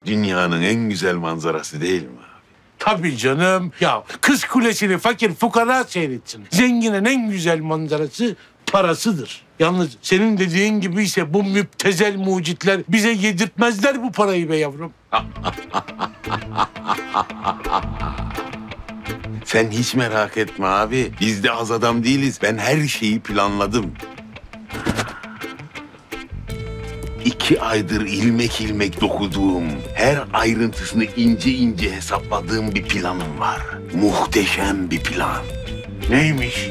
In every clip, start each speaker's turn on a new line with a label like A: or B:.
A: dünyanın en güzel manzarası değil mi abi?
B: Tabii canım. Ya Kız Kulesi'ni fakir fukara seyretsin. Zenginin en güzel manzarası parasıdır. Yalnız senin dediğin gibi ise bu müptezel mucitler bize yedirtmezler bu parayı be yavrum.
A: Sen hiç merak etme abi. Biz de az adam değiliz. Ben her şeyi planladım. 2 aydır ilmek ilmek dokuduğum, her ayrıntısını ince ince hesapladığım bir planım var. Muhteşem bir plan.
B: Neymiş?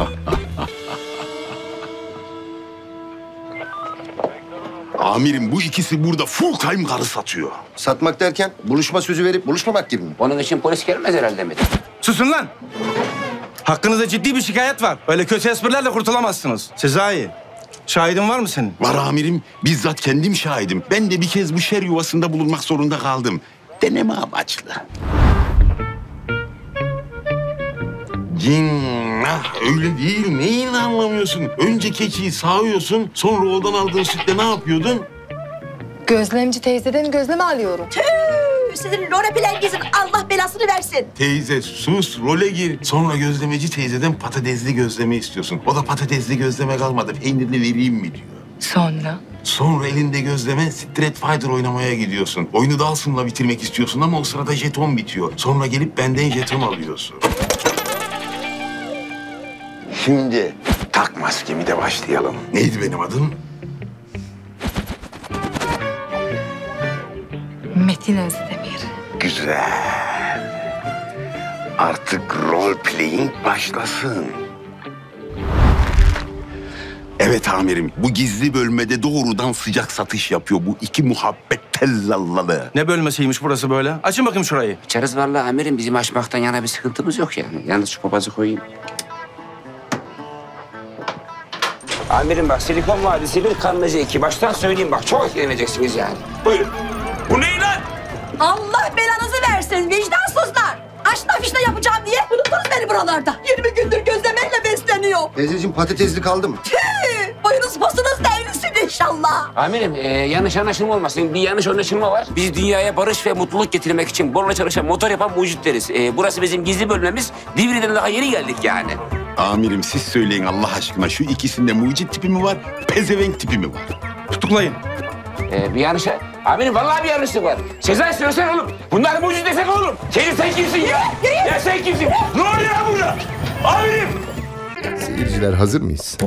A: Amirim bu ikisi burada full time karı satıyor.
C: Satmak derken buluşma sözü verip buluşmamak gibi mi?
D: Onun için polis gelmez herhalde Metin.
E: Susun lan! Hakkınızda ciddi bir şikayet var. Öyle kötü esprilerle kurtulamazsınız. Sezai, şahidin var mı senin?
A: Var amirim, bizzat kendim şahidim. Ben de bir kez bu şer yuvasında bulunmak zorunda kaldım. Deneme amaçlı. Cinnah, öyle değil. Neyini anlamıyorsun? Önce keçiyi sağıyorsun, sonra oradan aldığın sütle ne yapıyordun?
F: Gözlemci teyzeden gözleme alıyorum.
G: Sizin role plengizin Allah belasını versin.
A: Teyze sus, role gir. Sonra gözlemeci teyzeden patatesli gözleme istiyorsun. O da patatesli gözleme kalmadı, peynirli vereyim mi diyor.
F: Sonra?
A: Sonra elinde gözleme Street Fighter oynamaya gidiyorsun. Oyunu Dawson'la bitirmek istiyorsun ama o sırada jeton bitiyor. Sonra gelip benden jeton alıyorsun. Şimdi tak maskemi de başlayalım. Neydi benim adım?
F: Metin Özdemir.
A: Güzel. Artık role playing başlasın. Evet amirim, bu gizli bölmede doğrudan sıcak satış yapıyor bu iki muhabbet tellallalı.
E: Ne bölmesiymiş burası böyle? Açın bakayım şurayı.
D: İçeriz vallahi amirim, bizim açmaktan yana bir sıkıntımız yok yani. Yalnız şu papazı koyayım. Amirim bak, Silikon Vadisi 1, Kanlıca 2. Baştan söyleyeyim bak, çok etkileneceksiniz yani. Buyurun. Bu ne lan?
G: Allah belanızı versin vicdansızlar. Aşna fişne yapacağım diye unuttunuz beni buralarda. 20 gündür gözlemeyle besleniyor.
C: Teyzeciğim patatesli kaldı mı?
G: Boyunuz posunuz devrilsin inşallah.
D: Amirim yanlış anlaşılma olmasın. Bir yanlış anlaşılma var. Biz dünyaya barış ve mutluluk getirmek için borla çalışan motor yapan mucitleriz. Burası bizim gizli bölmemiz. Divri'den daha yeni geldik yani.
A: Amirim siz söyleyin Allah aşkına, şu ikisinde mucit tipi mi var, pezevenk tipi mi var?
E: Tutuklayın.
D: Bir yanlış... Amirim vallahi bir yanlışlık var. Sezai söylesene oğlum. Bunlar mucit desek oğlum. Sen kimsin ya? Ya sen kimsin? Ne oluyor lan burada? Amirim!
C: Seyirciler hazır mıyız?